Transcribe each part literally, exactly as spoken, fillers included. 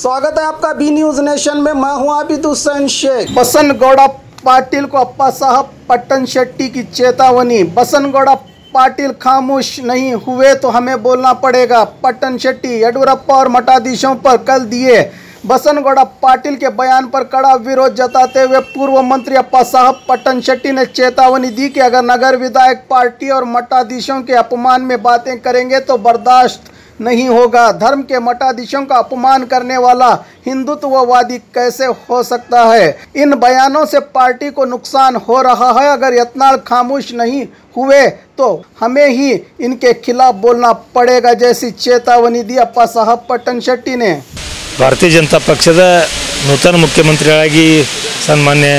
स्वागत है आपका बी न्यूज नेशन में। मैं हूं आबिद हुसैन शेख। बसनगौड़ा पाटिल को अप्पा साहब पट्टन शेट्टी की चेतावनी। बसनगौड़ा पाटिल खामोश नहीं हुए तो हमें बोलना पड़ेगा। पट्टन शेट्टी येडियुरप्पा और मठाधीशों पर कल दिए बसनगौड़ा पाटिल के बयान पर कड़ा विरोध जताते हुए पूर्व मंत्री अप्पा साहब पट्टन शेट्टी ने चेतावनी दी कि अगर नगर विधायक पार्टी और मठाधीशों के अपमान में बातें करेंगे तो बर्दाश्त नहीं होगा। धर्म के मठाधीशों का अपमान करने वाला हिंदुत्ववादी कैसे हो सकता है? इन बयानों से पार्टी को नुकसान हो रहा है। अगर यत्नाल खामोश नहीं हुए तो हमें ही इनके खिलाफ बोलना पड़ेगा, जैसी चेतावनी दी अप्पा साहब पट्टन शेट्टी ने। भारतीय जनता पक्षದ ನೂತನ ಮುಖ್ಯಮಂತ್ರಿಗಳಾಗಿ ಸನ್ಮಾನ್ಯ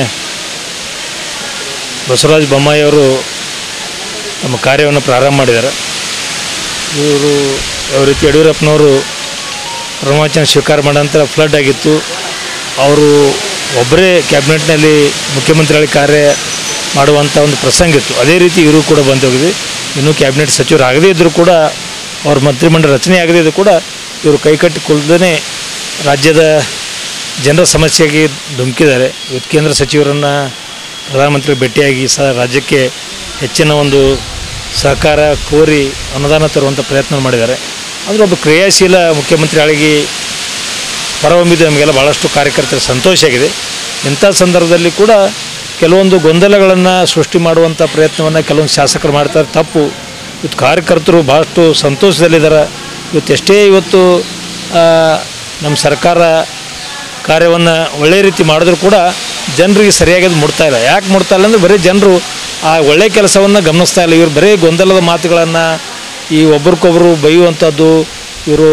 ಬಸವರಾಜ ಬೊಮ್ಮಾಯಿ ಅವರು ತಮ್ಮ ಕಾರ್ಯವನ್ನು ಪ್ರಾರಂಭ ಮಾಡಿದ್ದಾರೆ. ಇವರು ಯಾವ ರೀತಿ ಯಡಿಯೂರಪ್ಪನವರು ಪ್ರಮಾಣ ಸ್ವೀಕಾರ ಮಾಡಿದ ನಂತರ ಫ್ಲಡ್ ಆಗಿತ್ತು. ಅವರು ಒಬ್ಬರೇ ಕ್ಯಾಬಿನೆಟ್ನಲ್ಲಿ ಮುಖ್ಯಮಂತ್ರಿಗಳ ಕಾರ್ಯ ಮಾಡುವಂಥ ಒಂದು ಪ್ರಸಂಗ ಇತ್ತು. ಅದೇ ರೀತಿ ಇವರು ಕೂಡ ಬಂದೋಗಿದೆ. ಇನ್ನೂ ಕ್ಯಾಬಿನೆಟ್ ಸಚಿವರಾಗದೇ ಇದ್ದರೂ ಕೂಡ ಅವ್ರ ಮಂತ್ರಿಮಂಡಲ ರಚನೆ ಆಗದೇ ಇದ್ದರೂ ಕೂಡ ಇವರು ಕೈಕಟ್ಟಿಕೊಳ್ಳದೇ ರಾಜ್ಯದ ಜನರ ಸಮಸ್ಯೆಗೆ ಧುಮುಕಿದ್ದಾರೆ. ಇವತ್ತು ಕೇಂದ್ರ ಸಚಿವರನ್ನು ಪ್ರಧಾನಮಂತ್ರಿ ಭೇಟಿಯಾಗಿ ಸಹ ರಾಜ್ಯಕ್ಕೆ ಹೆಚ್ಚಿನ ಒಂದು ಸಹಕಾರ ಕೋರಿ ಅನುದಾನ ತರುವಂಥ ಪ್ರಯತ್ನ ಮಾಡಿದ್ದಾರೆ. ಅಂದರೆ ಒಬ್ಬ ಕ್ರಿಯಾಶೀಲ ಮುಖ್ಯಮಂತ್ರಿಗಳಿಗೆ ಹೊರಹೊಮ್ಮಿದ್ದು ನಮಗೆಲ್ಲ ಭಾಳಷ್ಟು ಕಾರ್ಯಕರ್ತರ ಸಂತೋಷ ಆಗಿದೆ. ಇಂಥ ಸಂದರ್ಭದಲ್ಲಿ ಕೂಡ ಕೆಲವೊಂದು ಗೊಂದಲಗಳನ್ನು ಸೃಷ್ಟಿ ಮಾಡುವಂಥ ಪ್ರಯತ್ನವನ್ನು ಕೆಲವೊಂದು ಶಾಸಕರು ಮಾಡ್ತಾರೆ, ತಪ್ಪು. ಇವತ್ತು ಕಾರ್ಯಕರ್ತರು ಭಾಳಷ್ಟು ಸಂತೋಷದಲ್ಲಿದ್ದಾರೆ. ಇವತ್ತು ಎಷ್ಟೇ ಇವತ್ತು ನಮ್ಮ ಸರ್ಕಾರ ಕಾರ್ಯವನ್ನು ಒಳ್ಳೆಯ ರೀತಿ ಮಾಡಿದ್ರೂ ಕೂಡ ಜನರಿಗೆ ಸರಿಯಾಗಿ ಅದು ಮುಟ್ತಾ ಇಲ್ಲ. ಯಾಕೆ ಮುಟ್ತಾ ಇಲ್ಲ ಅಂದರೆ ಬರೀ ಜನರು ಆ ಒಳ್ಳೆಯ ಕೆಲಸವನ್ನು ಗಮನಿಸ್ತಾ ಇಲ್ಲ. ಇವರು ಬರೀ ಗೊಂದಲದ ಮಾತುಗಳನ್ನು, ಈ ಒಬ್ರಿಗೊಬ್ಬರು ಬೈಯುವಂಥದ್ದು, ಇವರು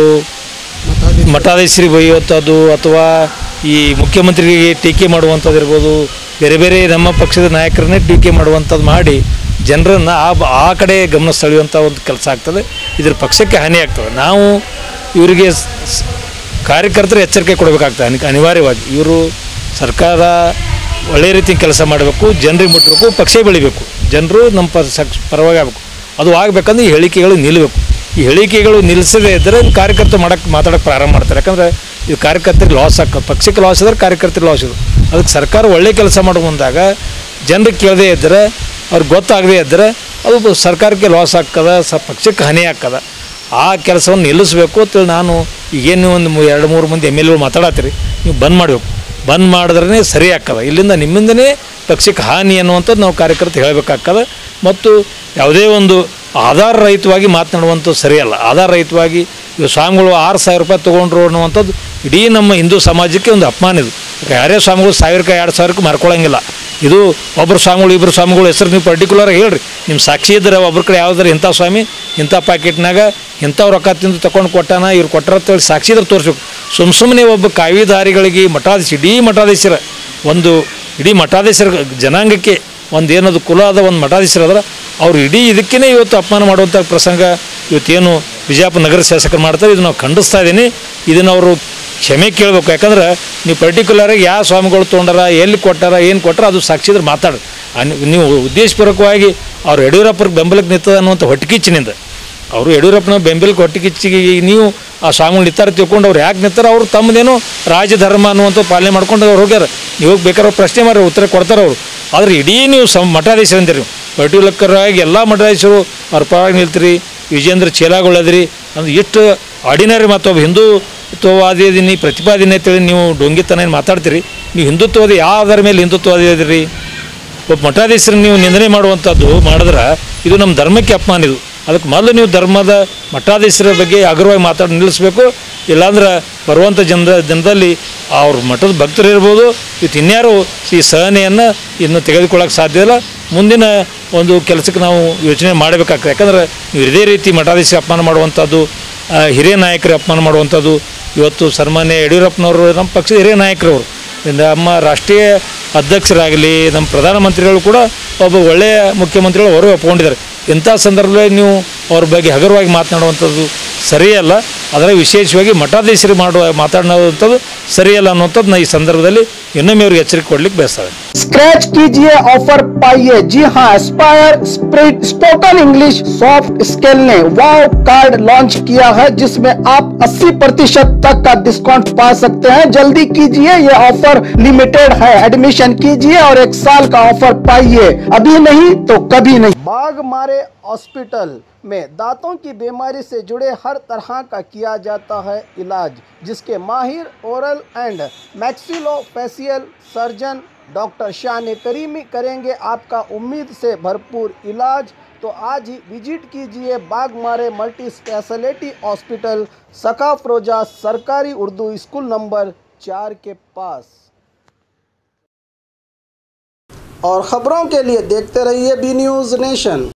ಮಠಾಧೀಶರಿಗೆ ಬೈಯುವಂಥದ್ದು ಅಥವಾ ಈ ಮುಖ್ಯಮಂತ್ರಿಗೆ ಟೀಕೆ ಮಾಡುವಂಥದ್ದು ಇರ್ಬೋದು, ಬೇರೆ ಬೇರೆ ನಮ್ಮ ಪಕ್ಷದ ನಾಯಕರನ್ನೇ ಟೀಕೆ ಮಾಡುವಂಥದ್ದು ಮಾಡಿ ಜನರನ್ನು ಆ ಆ ಕಡೆ ಗಮನ ಸೆಳೆಯುವಂಥ ಒಂದು ಕೆಲಸ ಆಗ್ತದೆ. ಇದ್ರ ಪಕ್ಷಕ್ಕೆ ಹಾನಿ ಆಗ್ತದೆ. ನಾವು ಇವರಿಗೆ ಕಾರ್ಯಕರ್ತರು ಎಚ್ಚರಿಕೆ ಕೊಡಬೇಕಾಗ್ತದೆ ಅನಿವಾರ್ಯವಾಗಿ. ಇವರು ಸರ್ಕಾರ ಒಳ್ಳೆಯ ರೀತಿ ಕೆಲಸ ಮಾಡಬೇಕು, ಜನರಿಗೆ ಮುಟ್ಟಬೇಕು, ಪಕ್ಷ ಬೆಳಿಬೇಕು, ಜನರು ನಮ್ಮ ಪ ಪರವಾಗಿ ಆಗಬೇಕು. ಅದು ಆಗಬೇಕಂದ್ರೆ ಈ ಹೇಳಿಕೆಗಳು ನಿಲ್ಲಬೇಕು. ಈ ಹೇಳಿಕೆಗಳು ನಿಲ್ಲಿಸದೇ ಇದ್ದರೆ ಕಾರ್ಯಕರ್ತರು ಮಾಡೋಕ್ಕೆ ಮಾತಾಡೋಕ್ಕೆ ಪ್ರಾರಂಭ ಮಾಡ್ತಾರೆ. ಯಾಕಂದರೆ ಇದು ಕಾರ್ಯಕರ್ತರಿಗೆ ಲಾಸ್ ಆಗ್ತದೆ. ಪಕ್ಷಕ್ಕೆ ಲಾಸ್ ಇದ್ರೆ ಕಾರ್ಯಕರ್ತರಿಗೆ ಲಾಸ್ ಇದೆ. ಅದಕ್ಕೆ ಸರ್ಕಾರ ಒಳ್ಳೆಯ ಕೆಲಸ ಮಾಡೋ ಮುಂದಾಗ ಜನರಿಗೆ ಕೇಳದೇ ಇದ್ದರೆ, ಅವ್ರಿಗೆ ಗೊತ್ತಾಗದೇ ಇದ್ದರೆ ಅದು ಸರ್ಕಾರಕ್ಕೆ ಲಾಸ್ ಆಗ್ತದೆ, ಸ ಪಕ್ಷಕ್ಕೆ ಹಾನಿ ಆಗ್ತದೆ. ಆ ಕೆಲಸವನ್ನು ನಿಲ್ಲಿಸಬೇಕು ಅಂತೇಳಿ ನಾನು ಈಗೇನು ಒಂದು ಎರಡು ಮೂರು ಮಂದಿ ಎಮ್ ಎಲ್ ಎಗಳು ಮಾತಾಡತ್ತೀರಿ, ನೀವು ಬಂದ್ ಮಾಡಬೇಕು. ಬಂದ್ ಮಾಡಿದ್ರೇ ಸರಿ ಆಗ್ತದೆ. ಇಲ್ಲಿಂದ ನಿಮ್ಮಿಂದನೇ ಪಕ್ಷಕ್ಕೆ ಹಾನಿ ಅನ್ನುವಂಥದ್ದು ನಾವು ಕಾರ್ಯಕರ್ತರು ಹೇಳಬೇಕಾಗ್ತದೆ. ಮತ್ತು ಯಾವುದೇ ಒಂದು ಆಧಾರ ರಹಿತವಾಗಿ ಮಾತನಾಡುವಂಥದ್ದು ಸರಿಯಲ್ಲ. ಆಧಾರ ರಹಿತವಾಗಿ ಇವು ಸ್ವಾಮಿಗಳು ಆರು ಸಾವಿರ ರೂಪಾಯಿ ತೊಗೊಂಡ್ರು ಅನ್ನುವಂಥದ್ದು ಇಡೀ ನಮ್ಮ ಹಿಂದೂ ಸಮಾಜಕ್ಕೆ ಒಂದು ಅಪಮಾನ. ಇದು ಯಾರೇ ಸ್ವಾಮಿಗಳು ಸಾವಿರಕ್ಕೆ ಎರಡು ಸಾವಿರಕ್ಕೆ ಮಾರ್ಕೊಳ್ಳೋಂಗಿಲ್ಲ. ಇದು ಒಬ್ಬರು ಸ್ವಾಮಿಗಳು ಇಬ್ಬರು ಸ್ವಾಮಿಗಳು ಹೆಸರು ನೀವು ಪರ್ಟಿಕ್ಯುಲರಾಗಿ ಹೇಳ್ರಿ. ನಿಮ್ಮ ಸಾಕ್ಷಿ ಇದ್ದರೆ ಒಬ್ಬರ ಕಡೆ ಯಾವುದಾರು ಇಂಥ ಸ್ವಾಮಿ ಇಂಥ ಪ್ಯಾಕೆಟ್ನಾಗ ಇಂಥವ್ರು ರೊಕ್ಕ ತಿಂದು ತೊಗೊಂಡು ಕೊಟ್ಟಾನ, ಇವ್ರು ಕೊಟ್ಟರತ್ತೇಳಿ ಸಾಕ್ಷಿ ಇದ್ರೆ ತೋರಿಸ್ಬೇಕು. ಸುಮ್ಮ ಸುಮ್ಮನೆ ಒಬ್ಬ ಕಾವಿಧಾರಿಗಳಿಗೆ ಮಠಾಧೀಶ, ಇಡೀ ಮಠಾಧೀಶರ ಒಂದು ಇಡೀ ಮಠಾಧೀಶರ ಜನಾಂಗಕ್ಕೆ ಒಂದು ಏನದು ಕುಲ ಅದ, ಒಂದು ಮಠಾಧೀಶರಾದ್ರೆ ಅವ್ರು ಇಡೀ ಇದಕ್ಕೇ ಇವತ್ತು ಅಪಮಾನ ಮಾಡುವಂಥ ಪ್ರಸಂಗ ಇವತ್ತೇನು ಬಿಜಾಪುರ ನಗರ ಶಾಸಕರು ಮಾಡ್ತಾರೆ, ಇದು ನಾವು ಖಂಡಿಸ್ತಾ ಇದ್ದೀನಿ. ಇದನ್ನು ಅವರು ಕ್ಷಮೆ ಕೇಳಬೇಕು. ಯಾಕಂದ್ರೆ ನೀವು ಪರ್ಟಿಕ್ಯುಲರಾಗಿ ಯಾವ ಸ್ವಾಮಿಗಳು ತೊಗೊಂಡಾರ, ಎಲ್ಲಿ ಕೊಟ್ಟಾರ, ಏನು ಕೊಟ್ಟಾರ ಅದು ಸಾಕ್ಷಿದ್ರೆ ಮಾತಾಡ್ರಿ. ನೀವು ಉದ್ದೇಶಪೂರ್ವಕವಾಗಿ ಅವ್ರು ಯಡಿಯೂರಪ್ಪರಿಗೆ ಬೆಂಬಲಕ್ಕೆ ನಿಂತದ ಅನ್ನುವಂಥ ಹೊಟ್ಟೆಕಿಚ್ಚಿನಿಂದ ಅವರು ಯಡಿಯೂರಪ್ಪನ ಬೆಂಬಲಕ್ಕೆ ಹೊಟ್ಟೆಕಿಚ್ಚಿಗೆ ನೀವು ಆ ಸ್ವಾಮಿಗಳು ನಿಂತಾರ ತಿಳ್ಕೊಂಡು ಅವ್ರು ಯಾಕೆ ನಿಂತಾರ, ಅವರು ತಮ್ಮದೇನೋ ರಾಜಧರ್ಮ ಅನ್ನುವಂಥ ಪಾಲನೆ ಮಾಡ್ಕೊಂಡು ಅವ್ರು ಹೋಗ್ಯಾರ. ನೀವು ಬೇಕಾದ್ರೆ ಪ್ರಶ್ನೆ ಮಾಡಿ ಉತ್ತರ ಕೊಡ್ತಾರೆ ಅವರು. ಆದರೆ ಇಡೀ ನೀವು ಸಮ ಮಠಾಧೀಶರು ಅಂತೀರಿ, ನೀವು ಪರ್ಟಿಕ್ಯುಲರಾಗಿ ಎಲ್ಲ ಮಠಾಧೀಶರು ಅವ್ರ ಪರವಾಗಿ ನಿಲ್ತೀರಿ. ವಿಜೇಂದ್ರ ಚೇಲಾಗೊಳ್ಳದ್ರಿ ಅಂದ್ರೆ ಎಷ್ಟು ಆರ್ಡಿನರಿ ಮತ್ತೊಬ್ಬ ಹಿಂದುತ್ವವಾದಿ ಇದೀನಿ ಪ್ರತಿಪಾದನೆ ಅಂತೇಳಿ ನೀವು ಡೊಂಗಿತನ ಏನು ಮಾತಾಡ್ತೀರಿ. ನೀವು ಹಿಂದುತ್ವವಾದಿ ಯಾವುದರ ಮೇಲೆ ಹಿಂದುತ್ವವಾದಿ ಇದ್ದೀರಿ? ಒಬ್ಬ ಮಠಾಧೀಶರನ್ನು ನೀವು ನಿಂದನೆ ಮಾಡುವಂಥದ್ದು ಮಾಡಿದ್ರೆ ಇದು ನಮ್ಮ ಧರ್ಮಕ್ಕೆ ಅಪಮಾನ. ಇದು ಅದಕ್ಕೆ ಮೊದಲು ನೀವು ಧರ್ಮದ ಮಠಾಧೀಶರ ಬಗ್ಗೆ ಅಗ್ರವಾಗಿ ಮಾತಾಡಿ ನಿಲ್ಲಿಸಬೇಕು. ಇಲ್ಲಾಂದ್ರೆ ಬರುವಂಥ ಜನರ ಜನರಲ್ಲಿ ಅವ್ರ ಮಠದ ಭಕ್ತರು ಇರ್ಬೋದು, ಇವತ್ತು ಇನ್ಯಾರು ಈ ಸಹನೆಯನ್ನು ಇನ್ನು ತೆಗೆದುಕೊಳ್ಳೋಕೆ ಸಾಧ್ಯ ಇಲ್ಲ. ಮುಂದಿನ ಒಂದು ಕೆಲಸಕ್ಕೆ ನಾವು ಯೋಚನೆ ಮಾಡಬೇಕಾಗ್ತದೆ. ಯಾಕಂದ್ರೆ ನೀವು ಇದೇ ರೀತಿ ಮಠಾಧೀಶ ಅಪಮಾನ ಮಾಡುವಂಥದ್ದು, ಹಿರಿಯ ನಾಯಕರಿಗೆ ಅಪಮಾನ ಮಾಡುವಂಥದ್ದು. ಇವತ್ತು ಸನ್ಮಾನ್ಯ ಯಡಿಯೂರಪ್ಪನವರು ನಮ್ಮ ಪಕ್ಷದ ಹಿರಿಯ ನಾಯಕರವರು, ನಮ್ಮ ರಾಷ್ಟ್ರೀಯ ಅಧ್ಯಕ್ಷರಾಗಲಿ ನಮ್ಮ ಪ್ರಧಾನಮಂತ್ರಿಗಳು ಕೂಡ ಒಬ್ಬ ಒಳ್ಳೆಯ ಮುಖ್ಯಮಂತ್ರಿಗಳು ಅವರು ಒಪ್ಕೊಂಡಿದ್ದಾರೆ. ಇಂಥ ಸಂದರ್ಭದಲ್ಲಿ ನೀವು ಅವ್ರ ಬಗ್ಗೆ ಹಗುರವಾಗಿ ಮಾತನಾಡುವಂಥದ್ದು ಸರಿಯಲ್ಲ. ಅದರ ವಿಶೇಷವಾಗಿ ಮಠಾಧೀಶರು ಮಾಡುವ ಮಾತನಾಡುವಂಥದ್ದು ಸರಿಯಲ್ಲ ಅನ್ನುವಂಥದ್ದು ನಾ ಈ ಸಂದರ್ಭದಲ್ಲಿ ಇನ್ನೊಮ್ಮೆ ಅವ್ರಿಗೆ ಎಚ್ಚರಿಕೆ ಕೊಡ್ಲಿಕ್ಕೆ ಬಯಸ್ತೇವೆ. स्क्रैच कीजिए, ऑफर पाइए. जी हाँ, Aspire spoken English soft skill ने वाव कार्ड लॉन्च किया है, जिसमें आप अस्सी प्रतिशत तक का डिस्काउंट पा सकते हैं. जल्दी कीजिए, ये ऑफर लिमिटेड है. एडमिशन कीजिए और एक साल का ऑफर पाइए. अभी नहीं तो कभी नहीं. बाघमारे हॉस्पिटल में दांतों की बीमारी से जुड़े हर तरह का किया जाता है इलाज, जिसके माहिर oral and maxillofacial surgeon doctor Shan Karimi करेंगे आपका उम्मीद से भरपूर इलाज. तो आज ही विजिट कीजिए बाघमारे मल्टी स्पेशलिटी हॉस्पिटल, सकाफरोजा सरकारी उर्दू स्कूल नंबर चार के पास. और खबरों के लिए देखते रहिए बी न्यूज़ नेशन.